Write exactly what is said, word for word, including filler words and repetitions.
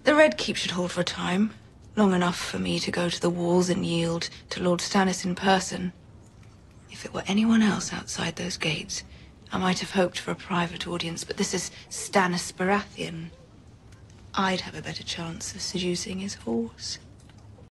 The Red Keep should hold for a time. Long enough for me to go to the walls and yield to Lord Stannis in person. If it were anyone else outside those gates, I might have hoped for a private audience, but this is Stannis Baratheon. I'd have a better chance of seducing his horse.